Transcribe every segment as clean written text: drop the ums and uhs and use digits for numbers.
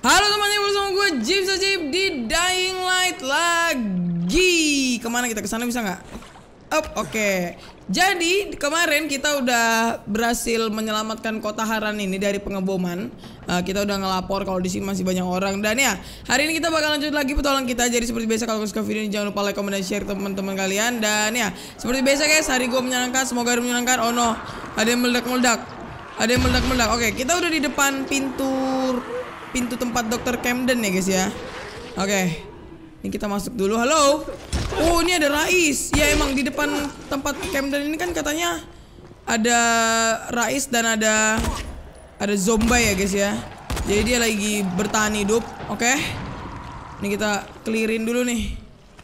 Halo teman-teman, bersama gue Jip Sajib di Dying Light lagi. Kemana kita? Kesana bisa nggak? Oke. Jadi kemarin kita udah berhasil menyelamatkan kota Haran ini dari pengeboman. Kita udah ngelapor kalau di sini masih banyak orang. Dan ya, hari ini kita bakal lanjut lagi petualangan kita. Jadi seperti biasa, kalau suka video ini jangan lupa like, comment, dan share teman-teman kalian. Dan ya, seperti biasa guys, hari gue menyenangkan, semoga hari menyenangkan. Oh no, ada yang meledak-meledak. Oke, kita udah di depan pintu tempat Dr. Camden ya guys ya. Oke, ini kita masuk dulu. Halo. Oh, ini ada Rais. Ya emang di depan tempat Camden ini kan katanya ada Rais dan ada zombie ya guys ya. Jadi dia lagi bertahan hidup. Oke. Ini kita clearin dulu nih.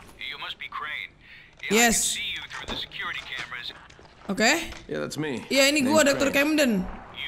Yes. Oke. Iya, ini gua Dr. Camden.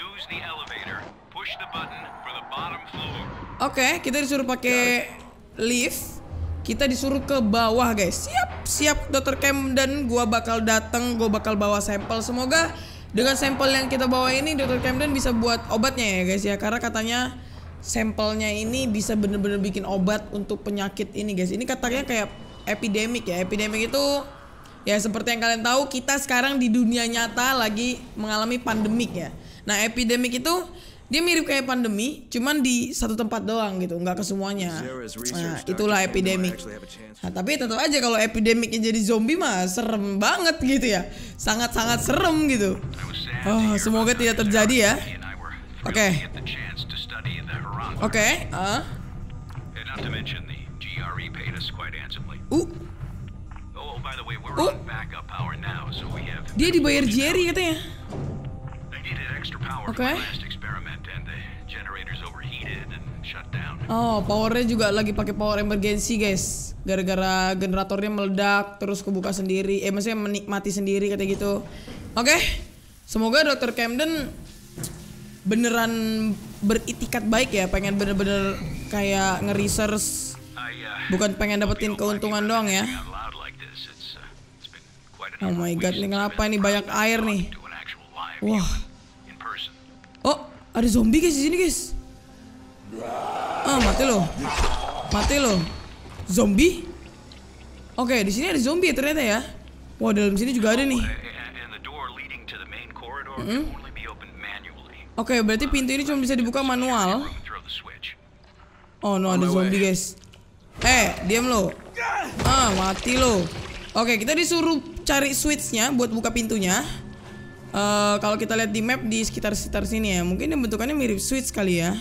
Oke, kita disuruh pakai lift. Kita disuruh ke bawah guys. Siap Dr. Camden. Gua bakal datang, gua bakal bawa sampel. Semoga dengan sampel yang kita bawa ini Dr. Camden bisa buat obatnya ya guys ya. Karena katanya sampelnya ini bisa bener-bener bikin obat untuk penyakit ini guys. Ini katanya kayak epidemik ya. Epidemik itu ya seperti yang kalian tahu, kita sekarang di dunia nyata lagi mengalami pandemik ya. Nah, epidemik itu dia mirip kayak pandemi, cuman di satu tempat doang gitu, nggak ke semuanya. Nah, itulah epidemik. Nah, tapi tetap aja kalau epidemiknya jadi zombie mah serem banget gitu ya. Sangat-sangat serem gitu. Oh, semoga tidak terjadi ya. Oke. Dia dibayar Jerry katanya. Oke. Oh, powernya juga lagi pakai power emergency guys. Gara-gara generatornya meledak terus kebuka sendiri. Maksudnya menikmati sendiri kayak gitu. Oke. Semoga Dr. Camden beneran beritikat baik ya, pengen bener-bener kayak nge-research, bukan pengen dapetin keuntungan doang ya. Oh my god, ini kenapa ini banyak air nih? Wah. Oh, ada zombie guys di sini guys. Mati lo. Zombie? Oke, di sini ada zombie ternyata ya. Wah, dalam sini juga ada nih. Oke, berarti pintu ini cuma bisa dibuka manual. Oh no, ada zombie guys. Diam lo. Mati lo. Oke, kita disuruh cari switchnya buat buka pintunya. Kalau kita lihat di map di sekitar sini ya, mungkin yang bentukannya mirip switch kali ya.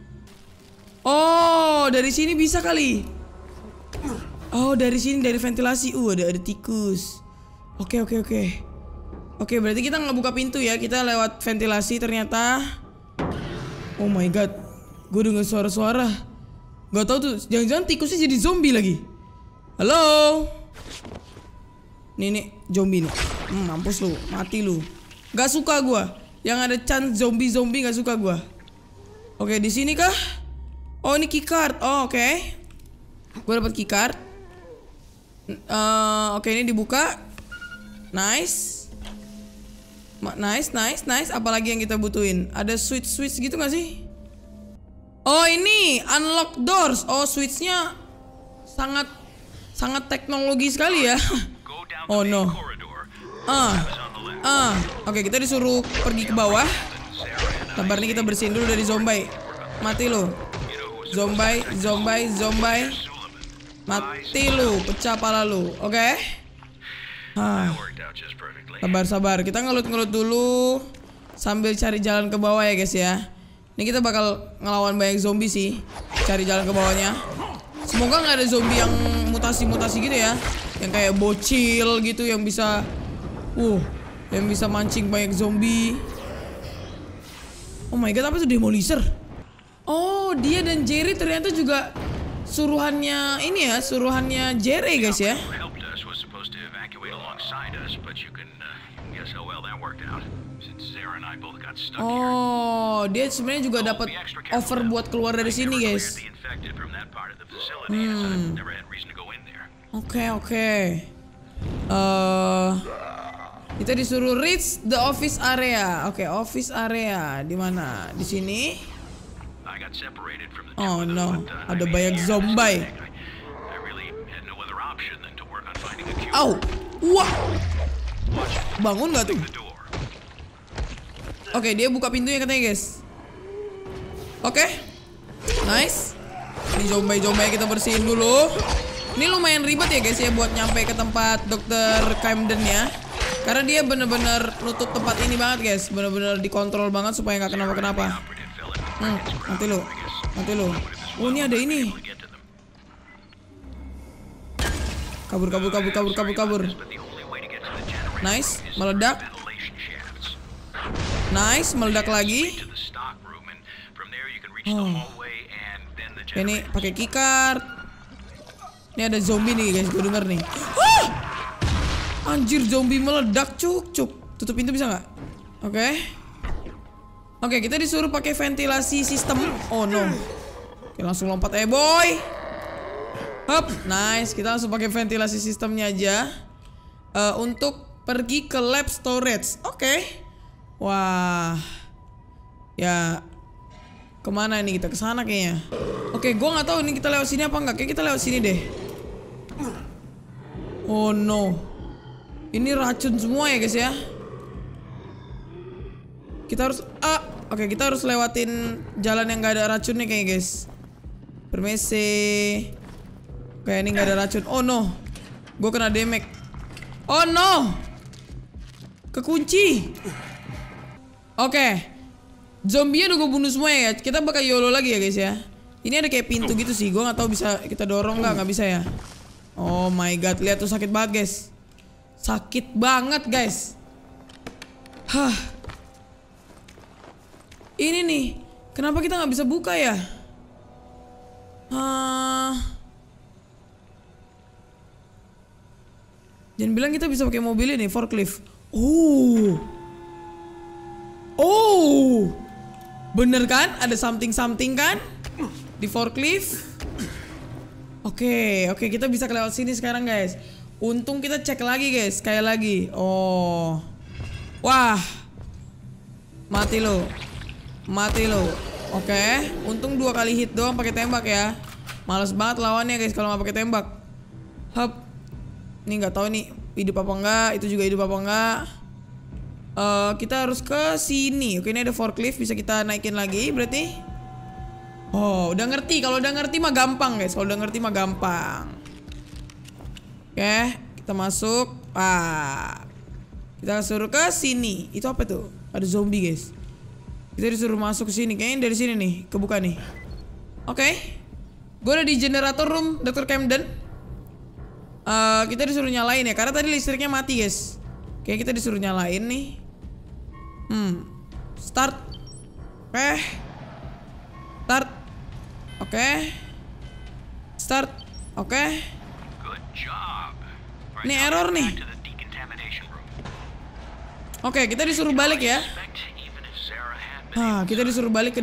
Oh, dari sini bisa kali. Oh, dari sini, dari ventilasi. Ada tikus. Oke, berarti kita nggak buka pintu ya, kita lewat ventilasi ternyata. Oh my god, gue dengar suara-suara. Gak tau tuh, jangan-jangan tikusnya jadi zombie lagi. Halo. Nih zombie nih. Mampus lu, mati lu. Gak suka gue yang ada chance zombie gak suka gue. Oke, di sini kah? Oh, ini keycard. Oh, oke. Gue dapat keycard. Oke, ini dibuka. Nice. Apalagi yang kita butuhin? Ada switch gitu gak sih? Oh, ini unlock doors. Oh, switchnya sangat teknologi sekali ya. Oh no. Oke, kita disuruh pergi ke bawah. Sabar nih, kita bersihin dulu dari zombie. Mati lo. Zombie. Mati lu, pecah pala lu. Oke. Sabar. Kita ngelut dulu sambil cari jalan ke bawah ya guys ya. Ini kita bakal ngelawan banyak zombie sih. Cari jalan ke bawahnya. Semoga nggak ada zombie yang mutasi gitu ya. Yang kayak bocil gitu yang bisa mancing banyak zombie. Oh my god, apa itu demolisher? Oh, dia dan Jerry ternyata juga suruhannya ini ya, suruhannya Jerry guys ya. Oh, dia sebenarnya juga dapat offer buat keluar dari sini guys. Oke. Kita disuruh reach the office area. Oke, office area di mana? Di sini. Oh no, ada banyak zombie. Au, wah, bangun nggak tuh? Oke, dia buka pintunya katanya guys. Oke, nice. Ini zombie kita bersihin dulu. Ini lumayan ribet ya guys ya buat nyampe ke tempat Dr. Camden ya. Karena dia bener-bener nutup tempat ini banget guys. Bener-bener dikontrol banget supaya nggak kenapa-kenapa. Mati lu. Oh ini ada ini. Kabur. Nice, meledak. Nice, meledak lagi. Ini pakai keycard. Ini ada zombie nih guys, gue denger nih. Anjir, zombie meledak, cuk. Tutup pintu bisa nggak? Oke, kita disuruh pakai ventilasi sistem. Oh no. Oke, langsung lompat boy. Hup, nice. Kita langsung pakai ventilasi sistemnya aja. Untuk pergi ke lab storage. Oke. Wah. Ya. Kemana ini kita? Kesana kayaknya. Oke, gue nggak tahu ini kita lewat sini apa enggak. Kayak kita lewat sini deh. Oh no. Ini racun semua ya guys ya. Kita harus oke, kita harus lewatin jalan yang nggak ada racunnya kayaknya guys. Permisi. Kayak ini nggak ada racun. Oh no. Gue kena damage. Oh no. Kekunci. Oke. Zombie-nya udah gue bunuh semua ya. Kita bakal YOLO lagi ya guys ya. Ini ada kayak pintu gitu sih. Gue nggak tahu bisa kita dorong nggak bisa ya. Oh my god, lihat tuh sakit banget guys. Sakit banget guys. Ini nih. Kenapa kita nggak bisa buka ya? Jangan bilang kita bisa pakai mobil ini, forklift. Oh, bener kan? Ada something kan di forklift. Oke, kita bisa kelewat sini sekarang guys. Untung kita cek lagi guys, sekali lagi. Oh, wah, mati lo. Oke, untung 2 kali hit doang pakai tembak ya. Males banget lawannya guys kalau nggak pakai tembak. Hup. Ini nggak tahu nih hidup apa enggak, itu juga hidup apa enggak. Kita harus ke sini. Oke, ini ada forklift bisa kita naikin lagi berarti. Oh, udah ngerti. Kalau udah ngerti mah gampang guys. Oke, kita masuk. Kita suruh ke sini. Itu apa tuh? Ada zombie guys. Kita disuruh masuk ke sini. Kayaknya dari sini nih, kebuka nih. Oke. Gue udah di generator room Dr. Camden. Kita disuruh nyalain ya, karena tadi listriknya mati guys. Kayak kita disuruh nyalain nih. Start. Start. Oke. Start. Oke. Ini error nih. Oke, kita disuruh balik ya. Kita disuruh balik ke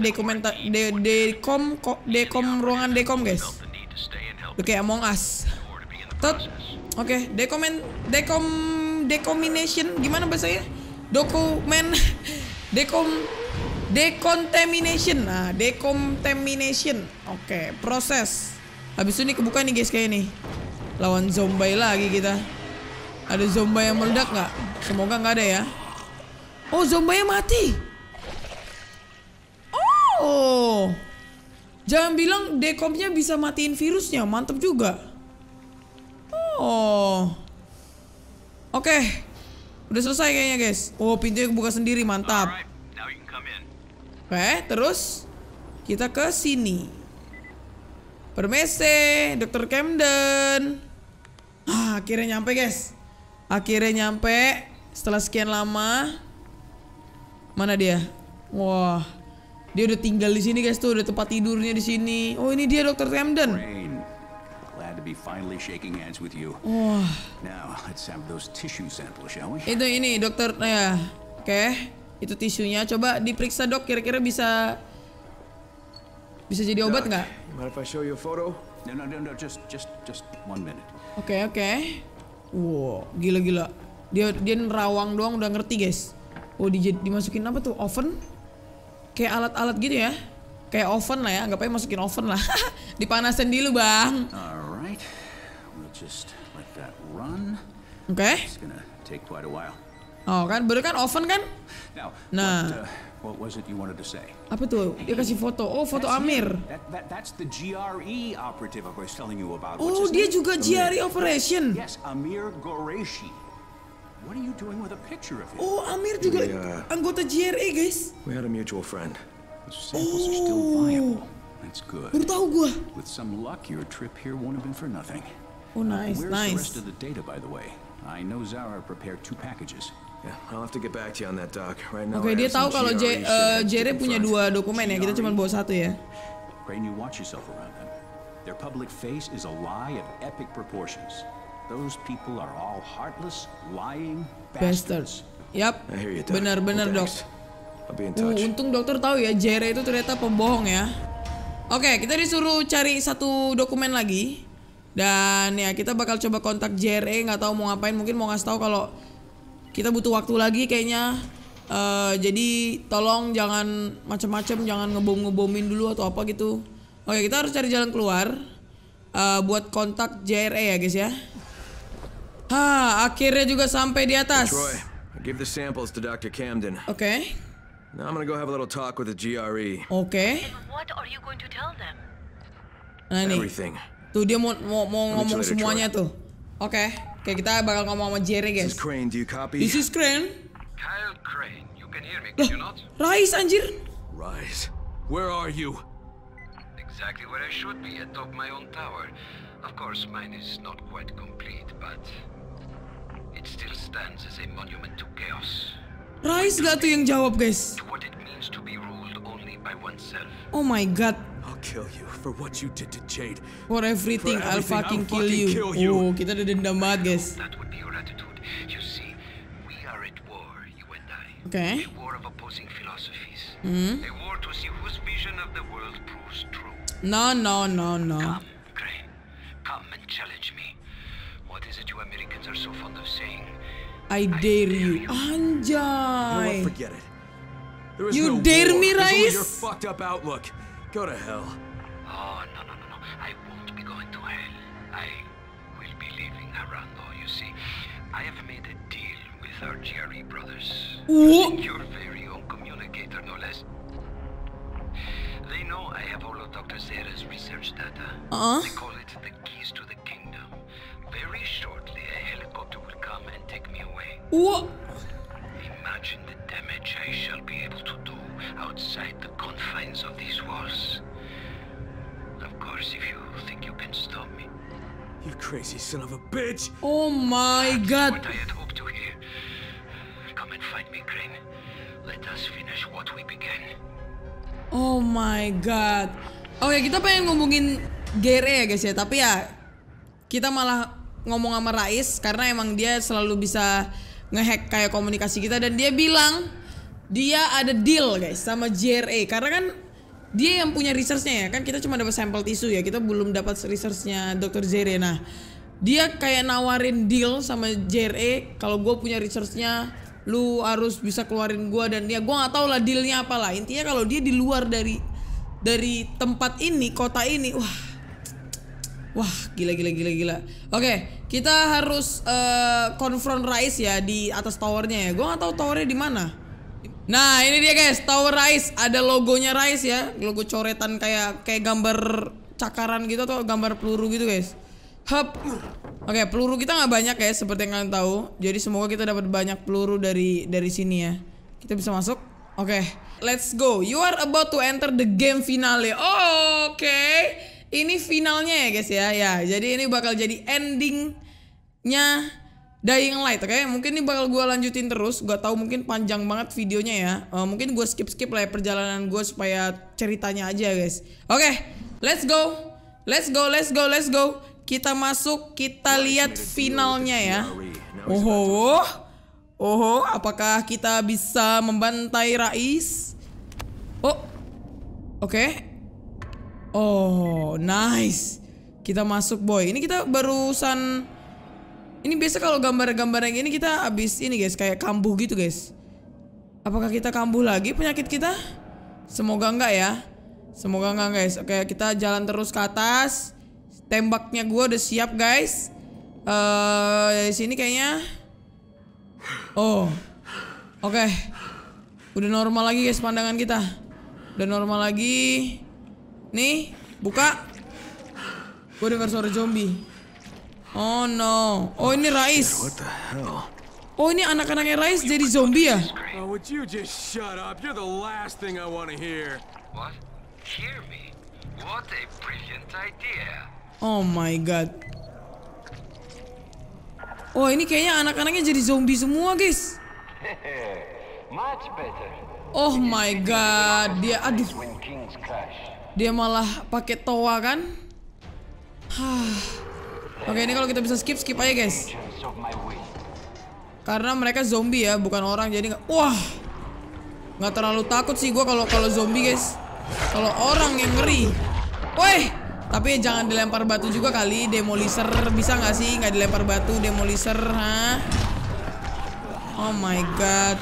dekom ruangan dekom guys. Oke, Among Us. Oke, decontamination gimana bahasanya? Decontamination. Decontamination. Oke, proses. Habis ini kebuka nih guys kayak nih. Lawan zombie lagi kita. Ada zombie yang meledak nggak? Semoga nggak ada ya. Oh, zombie mati. Oh, jangan bilang dekomnya bisa matiin virusnya. Mantap juga. Oh, oke. Udah selesai kayaknya guys. Oh, pintunya kebuka sendiri, mantap. Oke, terus kita ke sini. Permisi, Dr. Camden. Akhirnya nyampe guys. Akhirnya nyampe setelah sekian lama. Mana dia? Wah, dia udah tinggal di sini guys tuh, udah tempat tidurnya di sini. Oh, ini dia Dr. Camden. Wah. Itu ini dokter ya. Oke, itu tisunya. Coba diperiksa dok, kira-kira bisa jadi obat nggak? Oke. Wow, gila. Dia nerawang doang udah ngerti guys. Oh, dimasukin apa tuh? Oven? Kayak alat-alat gitu ya. kayak oven lah ya, anggap aja masukin oven lah. Dipanasin dulu bang. Alright, we'll just let that run. Oke. It's gonna take quite a while. Oh kan, baru kan oven kan? Now, what was it you wanted to say? Apa tuh? Dia kasih foto. Oh, foto Amir. That's the GRE operative I was telling you about. Oh, dia juga GRE operation. Yes, Amir Qureshi. What are you doing with a picture of him? Oh, Amir juga anggota GRE, guys. We had a mutual friend. The samples are still viable. That's good. Baru tahu gua. With some luck, your trip here won't have been for nothing. Oh, nice, Where's the nice. rest of the data, by the way? I know Zara prepared 2 packages. Yeah, I'll have to get back to you on that, Doc. Right now. Oke, dia tahu kalau Jere punya 2 dokumen ya. Kita cuma bawa 1 ya. Pray you watch yourself around them. Their public face is a lie of epic proportions. Those people are all heartless, lying bastards. Yap. I hear you, Doc. Benar-benar, Dok. I'll be in touch. Untung dokter tahu ya, Jere itu ternyata pembohong ya. Oke, kita disuruh cari 1 dokumen lagi. Dan ya kita bakal coba kontak Jere, nggak tahu mau ngapain, mungkin mau ngasih tahu kalau kita butuh waktu lagi kayaknya. Jadi tolong jangan macem-macem, jangan ngebom-ngebomin dulu atau apa gitu. Oke, kita harus cari jalan keluar buat kontak JRE ya guys ya. Akhirnya juga sampai di atas. Troy, I give the samples to Dr. Camden. Oke. Now I'm gonna go have a little talk with the GRE. Oke. What are you going to tell them? Nah nih. Everything. Tuh dia mau ngomong semuanya tuh. Oke, kita bakal ngomong sama Jerry guys. This is Crane, do you copy? This is Crane. Kyle Crane, you can hear me, can you not? Rise anjir. Rise. Where are you? Exactly where I should be, atop my own tower. Of course, mine is not quite complete, but it still stands as a monument to chaos. Rise gak tuh yang jawab guys? To what it means to be ruled only by oneself. Oh my god. I'll kill you for what you did to Jade. For everything, I'll fucking kill you. Oh, kita udah dendam banget guys. That would be your attitude. You see, we are at war, you and I. Okay. A war of opposing philosophies. A war to see whose vision of the world proves true. No. Come, Crane. Come and challenge me. What is it you Americans are so fond of saying? I dare you. You know Anjay. what? Forget it. There is You no dare war. me, There's only Rais? your fucked up outlook. Go to hell. Oh, no. I won't be going to hell. I will be leaving Harando, you see. I have made a deal with our GRE brothers. What? Your very own communicator, no less. They know I have all of Dr. Zera's research data. They call it the keys to the kingdom. Very shortly, a helicopter will come and take me away. What? Imagine the damage I shall be able to do outside the confines of these walls. Of course, if you think you can stop me. You crazy son of a bitch! Oh my god. What I had hoped to hear. Come and find me, Crane. Let us finish what we began. Oh my god. Oke, kita pengen ngomongin Gere ya guys ya, tapi ya kita malah ngomong sama Rais karena emang dia selalu bisa ngehack kayak komunikasi kita, dan dia bilang dia ada deal guys sama JRE karena kan dia yang punya researchnya ya kan, kita cuma dapat sampel tisu ya, kita belum dapat researchnya Dr. Zere. Nah dia kayak nawarin deal sama JRE, kalau gue punya researchnya lu harus bisa keluarin gue, dan ya gue nggak tahu lah dealnya apa lah. Intinya kalau dia di luar dari tempat ini, kota ini, wah gila. Oke, kita harus confront Rais ya di atas towernya ya. Gue nggak tahu towernya di mana. Nah ini dia guys, tower Rais, ada logonya Rais ya, logo coretan kayak gambar cakaran gitu atau gambar peluru gitu guys. Hup. Oke, peluru kita nggak banyak ya seperti yang kalian tahu. Jadi semoga kita dapat banyak peluru dari sini ya. Kita bisa masuk. Oke, let's go. You are about to enter the game finale. Oke. Ini finalnya ya guys ya. Ya, jadi ini bakal jadi endingnya Dying Light, oke? Mungkin ini bakal gue lanjutin terus. Gue tahu mungkin panjang banget videonya ya. Mungkin gue skip lah ya perjalanan gue supaya ceritanya aja guys. Oke, let's go. Kita masuk, kita lihat finalnya ya. Oh, apakah kita bisa membantai Rais? Oh, oke. Oh, nice. Kita masuk boy. Ini kita barusan. Ini biasa kalau gambar-gambar yang ini kita habis ini guys, kayak kambuh gitu guys. Apakah kita kambuh lagi penyakit kita? Semoga enggak ya. Semoga enggak guys. Oke, kita jalan terus ke atas. Tembaknya gue udah siap guys. Dari sini kayaknya. Oh, oke. Udah normal lagi guys pandangan kita. Udah normal lagi. Nih, buka. Gue dengar suara zombie. Oh no. Oh ini Rais. What the hell? Oh ini anak-anaknya Rais jadi zombie ya? Oh, would you just shut up? You're the last thing I want to hear. What? Hear me? What a brilliant idea. Oh my god. Oh ini kayaknya anak-anaknya jadi zombie semua guys. Much better. Oh my god. Dia aduh. When kings crash. Dia malah pakai toa kan? Oke ini kalau kita bisa skip aja guys. Of my way. Karena mereka zombie ya, bukan orang jadi nggak. Wah, nggak terlalu takut sih gue kalau zombie guys. Kalau orang yang ngeri. Woi, tapi jangan dilempar batu juga kali. Demolisher bisa nggak sih? Nggak dilempar batu, demolisher, ha? Oh my god.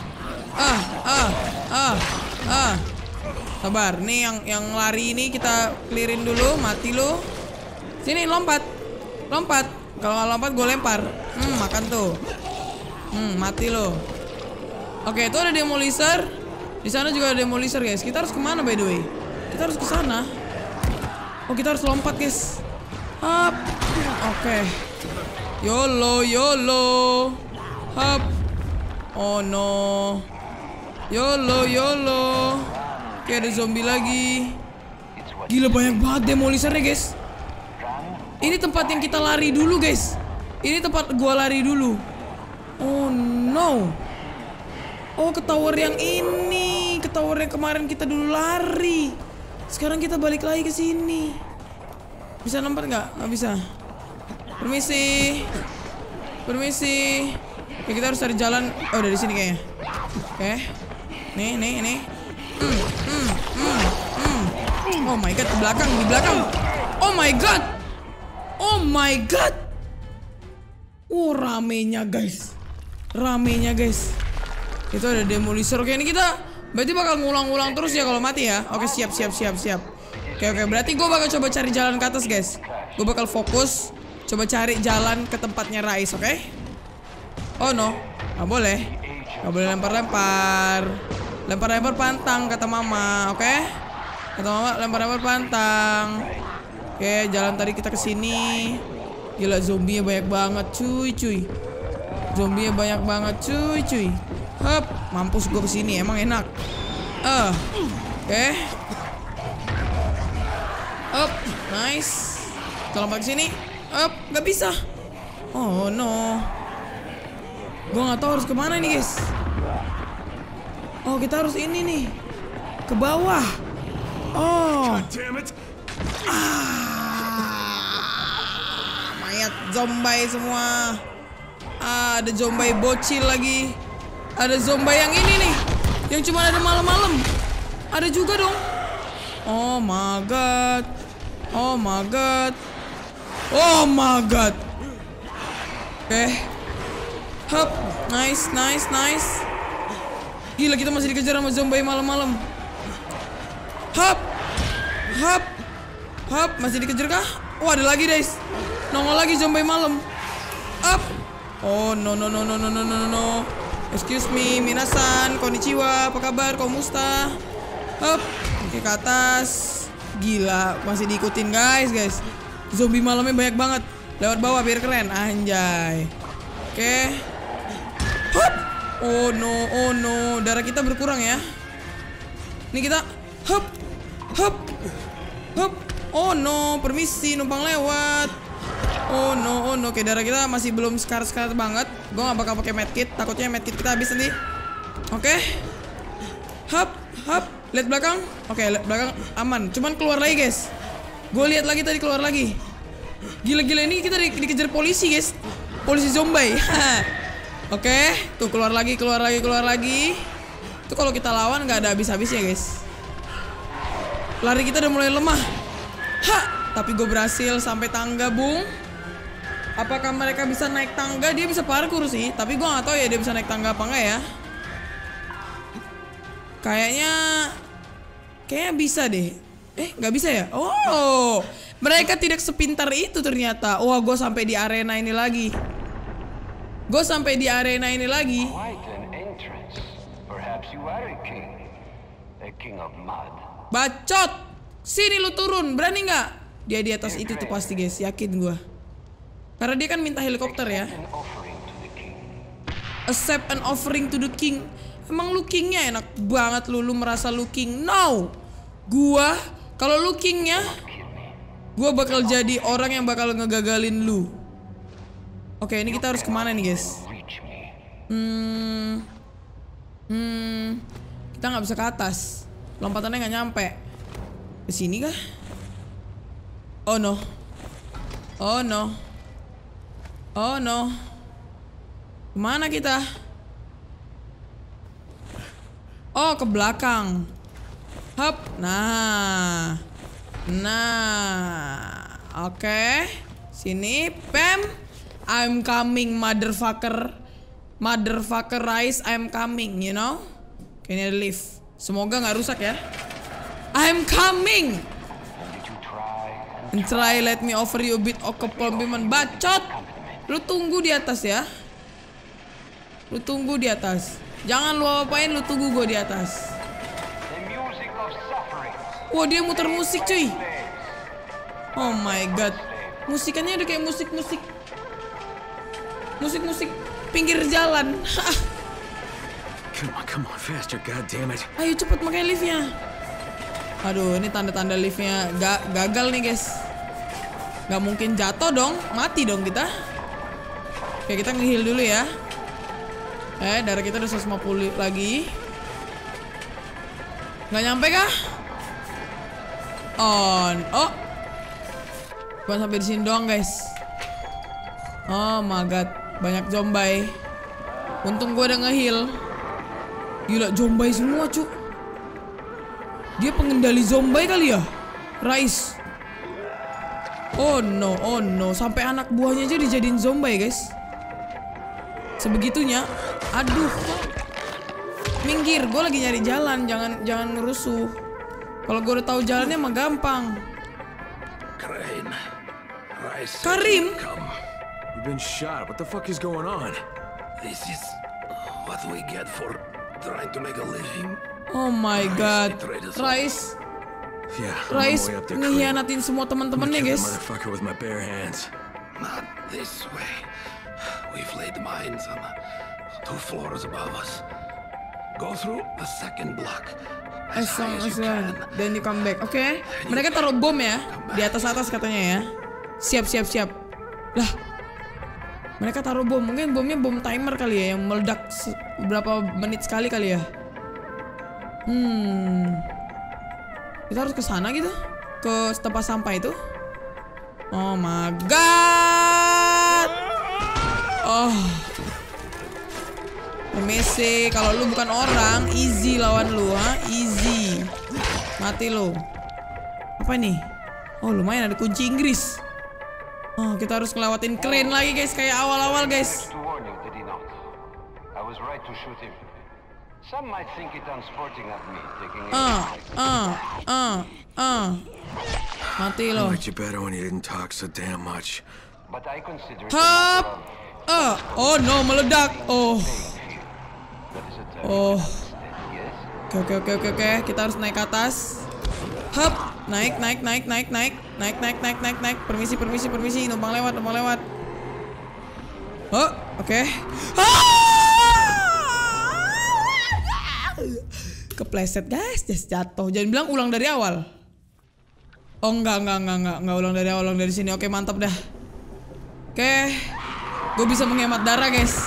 Sabar, nih yang lari ini kita clearin dulu. Mati lo. Sini lompat. Kalau nggak lompat gue lempar. Makan tuh. Mati lo. Oke, itu ada demolisher. Di sana juga ada demolisher guys. Kita harus kemana by the way? Kita harus ke sana. Oh kita harus lompat guys. Hap. Oke. YOLO. Hap. Oh no. YOLO. Oke ada zombie lagi. Gila banyak banget demolishernya guys. Ini tempat yang kita lari dulu guys. Ini tempat gua lari dulu. Oh no. Oh ke tower yang ini. Ke tower yang kemarin kita dulu lari. Sekarang kita balik lagi ke sini. Bisa lompat nggak? Nggak bisa. Permisi. Oke, kita harus cari jalan. Oh dari sini kayaknya. Oke. Nih. Oh my god, di belakang. Oh my god. Oh ramenya guys. Itu ada demolisher. Oke ini kita berarti bakal ngulang-ulang terus ya kalau mati ya. Oke siap. Oke berarti gue bakal coba cari jalan ke atas guys. Gue bakal fokus coba cari jalan ke tempatnya Rais, oke? Oh no, nggak boleh lempar-lempar pantang kata mama, oke? Kata mama lempar pantang. Oke jalan tadi kita kesini. Gila zombinya banyak banget cuy. Hup, mampus gue kesini emang enak. Oke. Up, nice. Kita lompat kesini. Up, nggak bisa. Oh no. Gue nggak tahu harus kemana nih guys. Oh kita harus ini nih. Ke bawah. Oh. Mayat zombie semua. Ada zombie bocil lagi. Ada zombie yang ini nih. Yang cuma ada malam-malam. Ada juga dong. Oh my god. Oke. Hup, nice. Gila kita masih dikejar sama zombie malam-malam. Hup, masih dikejar kah? Oh ada lagi guys. Nongol lagi zombie malam. Up. Oh no. Excuse me, minasan, konnichiwa, apa kabar, komusta? Hup, ke atas. Gila, masih diikutin guys. Zombie malamnya banyak banget. Lewat bawah biar keren, anjay. Oke. Hup. Oh no, darah kita berkurang ya. Ini kita hup. Oh no, permisi numpang lewat. Oh no. Oke, darah kita masih belum scar banget. Gue gak bakal pakai medkit, takutnya medkit kita habis nanti. Oke. Hup. Lihat belakang. Oke, belakang aman. Cuman keluar lagi guys. Gue lihat lagi tadi keluar lagi. Gila ini kita dikejar polisi guys. Polisi zombie. Oke, tuh keluar lagi. Itu kalau kita lawan nggak ada habis-habisnya guys. Lari kita udah mulai lemah. Tapi gue berhasil sampai tangga bung. Apakah mereka bisa naik tangga? Dia bisa parkour sih. Tapi gue nggak tahu ya dia bisa naik tangga apa enggak ya. Kayaknya bisa deh. Nggak bisa ya? Oh, mereka tidak sepintar itu ternyata. Wah, gue sampai di arena ini lagi. Quite an entrance. Perhaps you are a king of mud. Bacot! Sini lu turun, berani nggak? Dia di atas itu tuh pasti guys, yakin gue. Karena dia kan minta helikopter ya. Accept an offering to the king. Emang lu kingnya enak banget lu merasa lu king. No! Gua, kalau lu kingnya, gua bakal jadi orang yang bakal ngegagalin lu. Oke, ini kita harus kemana nih guys? Kita nggak bisa ke atas. Lompatannya nggak nyampe. Ke sini kah? Oh no. Oh no. Oh no. Kemana kita? Oh, ke belakang. Hup. Nah. Oke. Sini, Pam. I'm coming, motherfucker. Motherfucker Rice, I'm coming, you know? Kayaknya ada lift. Semoga nggak rusak ya. I'm coming. And try let me offer you a bit of compliment. Bacot. Lu tunggu di atas ya. Lu tunggu di atas. Jangan lu apain, lu tunggu gue di atas. Wah, dia muter musik cuy. Oh my god. Musikannya udah kayak musik pinggir jalan. Come on, faster, goddammit. Ayo cepet pakai liftnya. Aduh, ini tanda-tanda liftnya gagal nih guys. Gak mungkin jatuh dong, mati dong kita. Oke, kita nge-heal dulu ya. Darah kita udah 150 lagi. Nggak nyampe kah? Oh, bukan sampai di sini doang guys. Oh my god, banyak zombie. Untung gue udah nge-heal. Gila, zombie semua cu. Dia pengendali zombie kali ya, Rice. Oh no, sampai anak buahnya aja dijadiin zombie guys. Sebegitunya. Aduh, minggir, gue lagi nyari jalan, jangan ngerusuh. Kalau gue udah tahu jalannya mah gampang. Karim? You've been shot. What the fuck is going on? This is what we get for trying to make a living. Oh my god, Rice. Yeah, Rice ngehianatin semua teman-temannya guys. Motherfucker with my bare hands. Not this way. We've laid mines on the 2 floors above us. Go through the second block. As long as well. Then you come back. Oke. Mereka taruh bom ya di atas katanya ya. Siap. Lah. Mereka taruh bom. Mungkin bomnya bom timer kali ya, yang meledak berapa menit sekali kali ya. Kita harus ke sana gitu, ke tempat sampah itu. Oh my god. Oh. Messi, kalau lu bukan orang, easy lawan lu, ha? Easy. Mati lu. Apa nih? Oh, lumayan ada kunci Inggris. Oh, kita harus ngelewatin crane lagi guys, kayak awal-awal guys. Mati lo. Hap. Oh no, meledak. Oh. Oke. Kita harus naik ke atas. Hap. Naik. Permisi. Numpang lewat. Oh, oke. Kepleset guys, jatuh. Jangan bilang ulang dari awal. Oh enggak ulang dari awal, ulang dari sini. Oke, mantap dah. Oke. Gue bisa menghemat darah guys.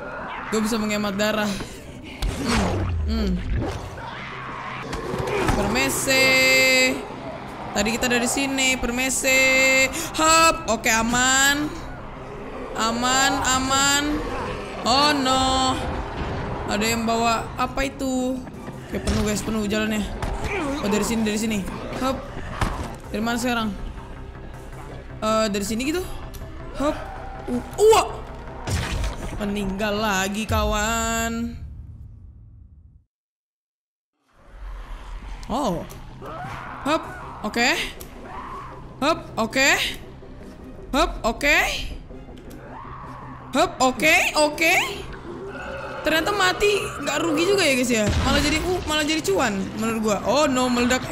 Permisi. Tadi kita dari sini, permisi. Hop, oke, aman. Oh no. Ada yang bawa apa itu? Oke, penuh guys, penuh jalannya. Oh, dari sini. Hop. Dari mana sekarang? Dari sini gitu. Hop. Meninggal lagi kawan. Oh. Hop. Oke. Hup, oke. Hup, oke. Hup, oke. Ternyata mati nggak rugi juga ya guys ya. Malah jadi cuan menurut gua. Oh no, meledak.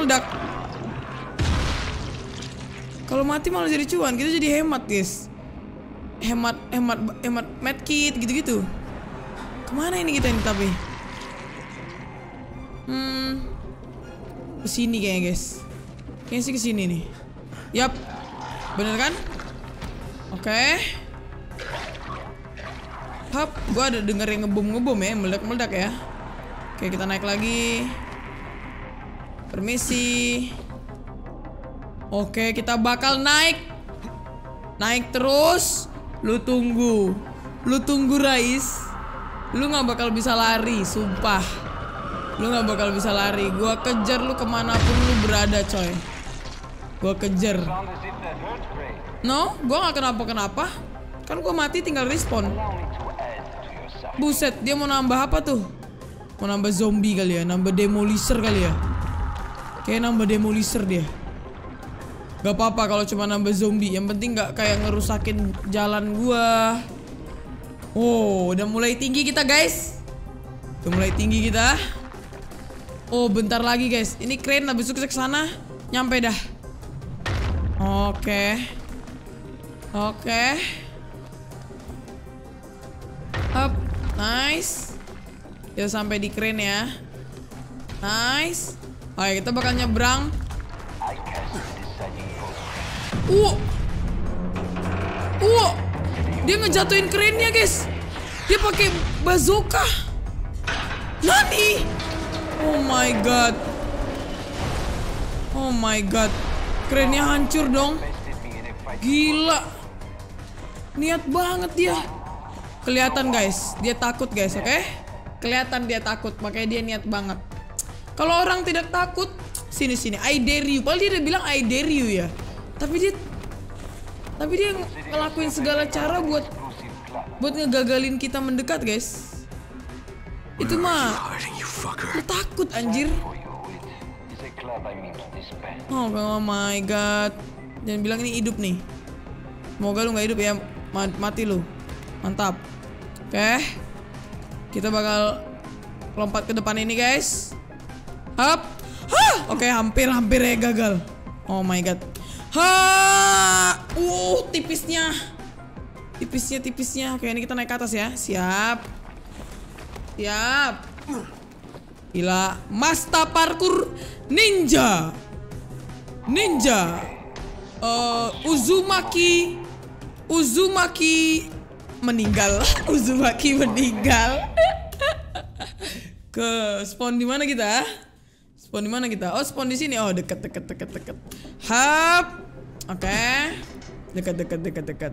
Kalau mati malah jadi cuan, kita jadi hemat guys. Hemat medkit gitu-gitu. Kemana ini kita ini tapi? Kesini kayaknya guys. Kayaknya sih kesini nih. Yap, bener kan? Oke. Hap, gua ada denger yang ngebom ya, meledak ya. Oke, kita naik lagi. Permisi. Oke, kita bakal naik terus. Lu tunggu Rais. Lu nggak bakal bisa lari, sumpah. Lu nggak bakal bisa lari. Gua kejar lu kemanapun lu berada, coy. Gua kejar. No, gua nggak kenapa-kenapa. Kan gua mati tinggal respawn. Buset, dia mau nambah apa tuh? Mau nambah zombie kali ya, nambah demolisher kali ya. Kayak nambah demolisher dia. Gak apa-apa kalau cuma nambah zombie. Yang penting gak kayak ngerusakin jalan gua. Oh, udah mulai tinggi kita guys. Oh, bentar lagi guys. Ini crane habis itu ke sana. Nyampe dah. Oke. Up. Nice. Kita sampai di crane ya. Nice. Oke, kita bakal nyebrang. Dia ngejatuhin crane-nya, guys. Dia pakai bazooka. Nani? Oh my god. Crane-nya hancur dong. Gila. Niat banget dia. Kelihatan guys, dia takut guys, oke? Kelihatan dia takut, makanya dia niat banget. Kalau orang tidak takut, sini, I dare you. Padahal dia udah bilang I dare you ya. Tapi dia ngelakuin segala cara buat ngegagalin kita mendekat, guys. Itu mah lu takut anjir. Oh my god. Jangan bilang ini hidup nih. Semoga lu gak hidup ya. Mati lu. Mantap. Oke. Kita bakal lompat ke depan ini, guys. Hap. Oke, hampir ya gagal. Oh my god. Tipisnya. Oke, ini kita naik ke atas ya. Siap. Gila, Master Parkour Ninja. Uzumaki meninggal. Ke spawn di mana kita? Oh, spawn di sini. Oh, dekat. Hap. Oke. Dekat.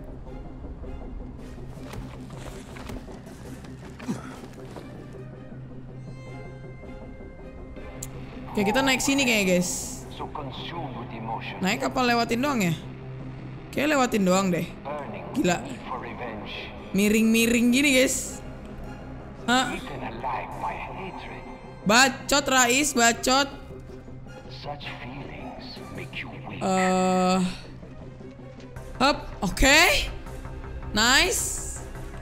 Oke, kita naik sini kayaknya, guys. Naik apa lewatin doang ya? Kayak lewatin doang deh. Gila. Miring gini, guys. Hah? Bacot, Rais, bacot. Oke. Nice.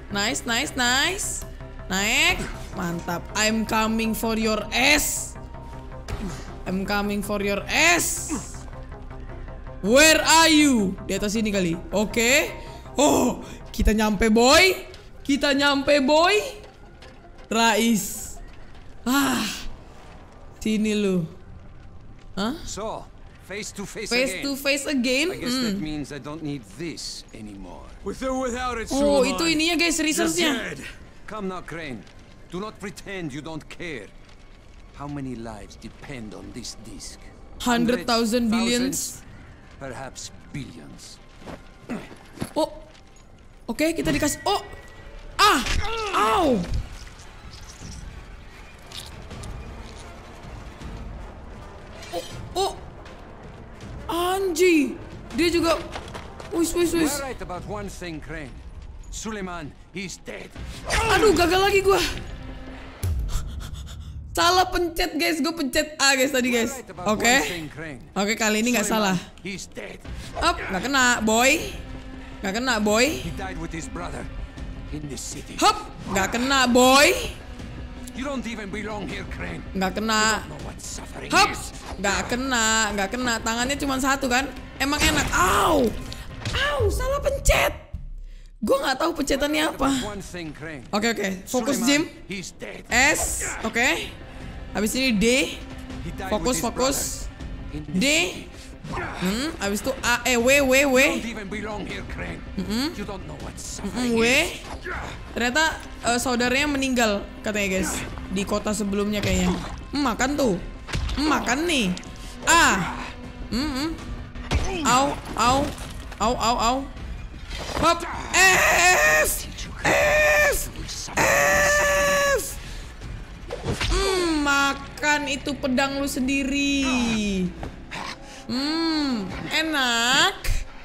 Naik. Mantap. I'm coming for your ass. Where are you? Di atas sini kali. Oke. Oh, kita nyampe boy. Rais. Sini lu. Hah? So, face to face again. I guess that means I don't need this anymore. With or without it, oh, itu ininya guys, researchnya. Come now, Crane. Do not pretend you don't care. How many lives depend on this disc? 100,000 billions. Perhaps billions. Oh. Oke, kita dikasih. Oh. Ow. Oh. Anji. Dia juga. Wis. You're right about one thing, Crane. Suleiman, he's dead. Aduh, gagal lagi gua. Salah pencet guys, gue pencet A guys tadi guys. Oke, kali ini nggak salah. Up, nggak kena boy. Nggak kena boy. Hop, nggak kena boy. Nggak kena. Hop, nggak kena. Tangannya cuma satu kan? Emang enak. Au, salah pencet. Gue nggak tahu pencetannya apa. Oke, fokus Jim. S, oke. Habis ini D. Fokus. D. Habis itu A, W. W. Ternyata saudaranya meninggal katanya guys di kota sebelumnya kayaknya. Makan tuh. Makan nih. A. Au. Hop. F. Makan itu pedang lu sendiri. Enak.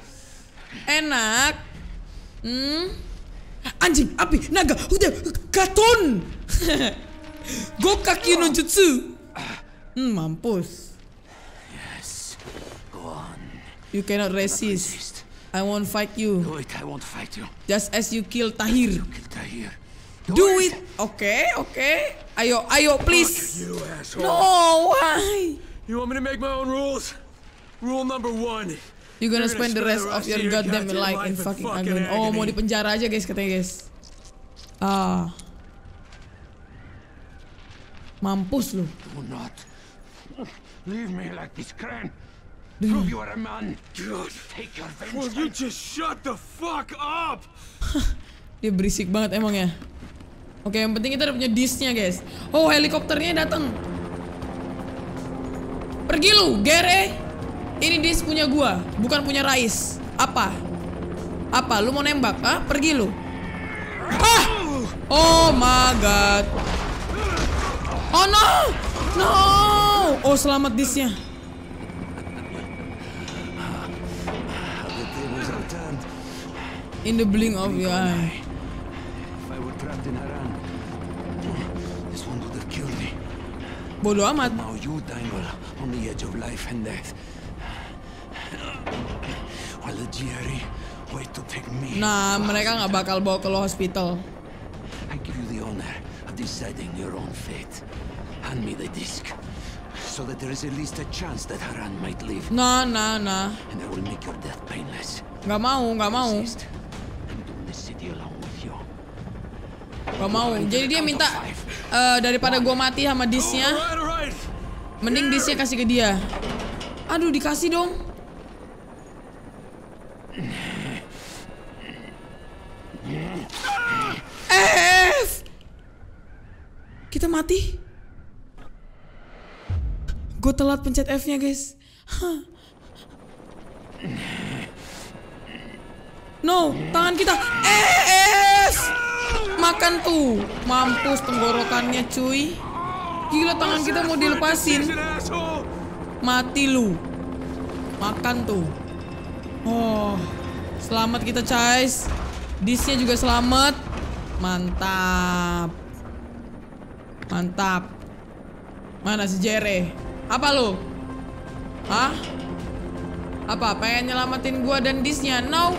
Anjing, api, naga, udah, katon. Gokaki no jutsu. Mampus. Yes, go on. You cannot resist. I won't fight you. Do it, I won't fight you. Just as you kill Tahir. Kill Tahir. Do it. Oke. Ayo, please. You asshole. No, why? You want me to make my own rules? Rule number 1. You're gonna spend the rest of your goddamn life in fucking agony. Oh, mau di penjara aja guys katanya guys. Mampus lu. Do not leave me like this, Crane. Prove you are a man. God. Take your vengeance. Will you just shut the fuck up? Dia berisik banget emang ya. Oke, yang penting kita udah punya disc-nya guys. Oh, helikopternya datang. Pergi lu, Gere. Ini disc punya gua, bukan punya Rais. Apa? Lu mau nembak? Pergi lu. Oh my god. Oh no. Oh, selamat disc-nya. In the blink of your eye. If I were trapped in Haran, this one would have killed me. Bodoh amat. Now you dangle on the edge of life and death, while the GRE wait to take me. Nah, mereka nggak bakal bawa ke lo hospital. I give you the honor of deciding your own fate. Hand me the disc, so that there is at least a chance that Haran might live. Nah. And I will make your death painless. Nggak mau. Resist, and do the city along with you. Gak mau. Jadi dia minta daripada gua mati sama disnya, mending disnya kasih ke dia. Aduh, dikasih dong. F. Kita mati. Gue telat pencet F-nya guys. No, tangan kita. F. Makan tuh. Mampus tenggorokannya cuy. Gila, tangan kita mau dilepasin. Mati lu. Makan tuh. Oh, selamat kita guys. Disnya juga selamat. Mantap. Mana si Jere? Apa lu? Hah? Apa? Pengen nyelamatin gua dan disnya? No.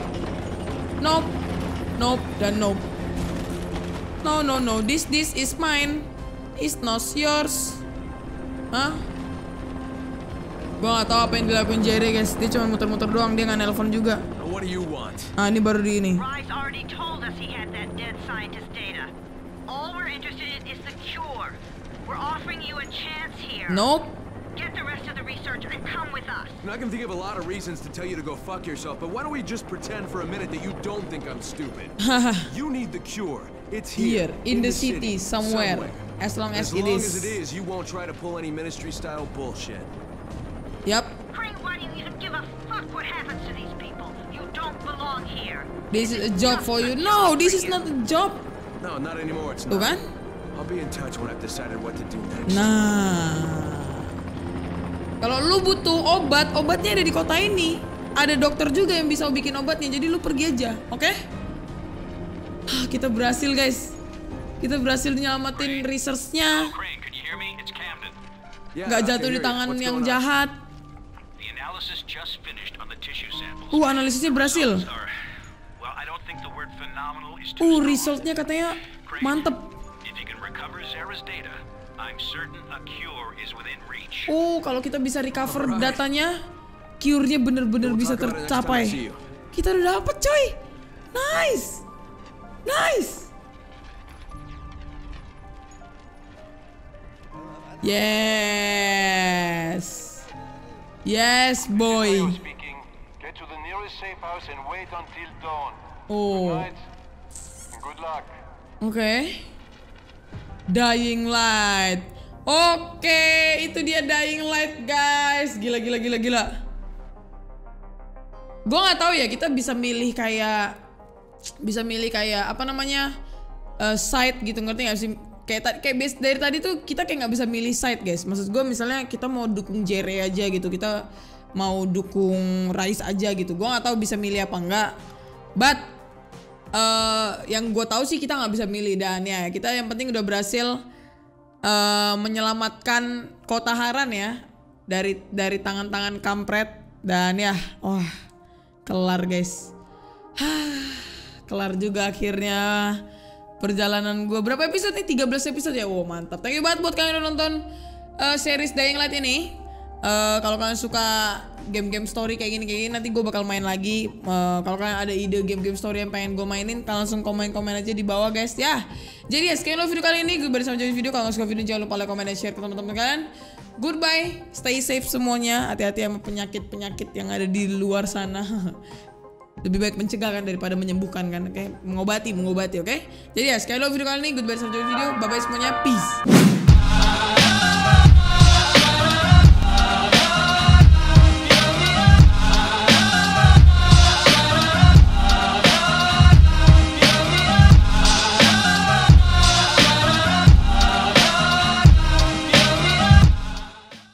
Nope dan nope. No. This is mine. It's not yours. Hah? Gua nggak tahu apa yang dilakuin Jerry guys. Dia cuma muter-muter doang. Dia nggak nelpon juga. What do you want? Ini baru di ini. Rise already told us he had that dead scientist data. All we're interested in is the cure. We're offering you a chance here. Nope. Get the rest of the research and come with us. I'm not gonna think of a lot of reasons to tell you to go fuck yourself, but why don't we just pretend for a minute that you don't think I'm stupid? You need the cure. It's here in the city somewhere. As long as it is, you won't try to pull any ministry-style bullshit. Yep. Crane, why do you even give a fuck what happens to these people? You don't belong here. This is a job for you. No, this is not a job. No, not anymore. It's Tuh not. kan? I'll be in touch when I've decided what to do next. Nah. Kalau lu butuh obat, obatnya ada di kota ini. Ada dokter juga yang bisa bikin obatnya. Jadi lu pergi aja, oke? Kita berhasil guys. Kita berhasil nyelamatin research-nya. Crane, can you hear me? It's nggak jatuh di tangan yang jahat. The analysis just finished on the tissue samples. Analisisnya berhasil. Well, I don't think the word phenomenal is too strong. Resultnya katanya mantep. If you can recover Zara's data, I'm certain a cure is within reach. Kalau kita bisa recover datanya, cure-nya bener-bener bisa tercapai. Kita udah dapet coy. Nice. Yes boy. Speaking. Get to the nearest safe house and wait until dawn. Right? Good luck. Oke. Dying Light. Oke, itu dia Dying Light guys. Gila. Gue nggak tahu ya, kita bisa milih kayak apa namanya side gitu, ngerti nggak sih? Kayak base dari tadi tuh kita kayak nggak bisa milih side guys. Maksud gue misalnya kita mau dukung Jere aja gitu, kita mau dukung Rais aja gitu. Gue nggak tahu bisa milih apa enggak. But yang gue tahu sih kita nggak bisa milih, dan ya kita yang penting udah berhasil menyelamatkan Kota Haran ya dari tangan-tangan kampret, dan ya kelar guys. Kelar juga akhirnya perjalanan gue. Berapa episode nih? 13 episode ya. Wow, mantap. Thank you banget buat kalian yang nonton series Dying Light ini. Kalau kalian suka game-game story kayak gini nanti gue bakal main lagi. Kalau kalian ada ide game-game story yang pengen gue mainin, kalian langsung komen aja di bawah guys ya. Jadi ya sekian dulu video kali ini. Gue bersama Join video. Kalau suka video jangan lupa like, comment, dan share ke teman-teman kalian. Goodbye, stay safe semuanya. Hati-hati sama penyakit yang ada di luar sana. Lebih baik mencegah kan daripada menyembuhkan kan. Oke, mengobati oke. Jadi ya sekian dulu video kali ini. Goodbye, sampai jumpa video. Bye bye semuanya, peace.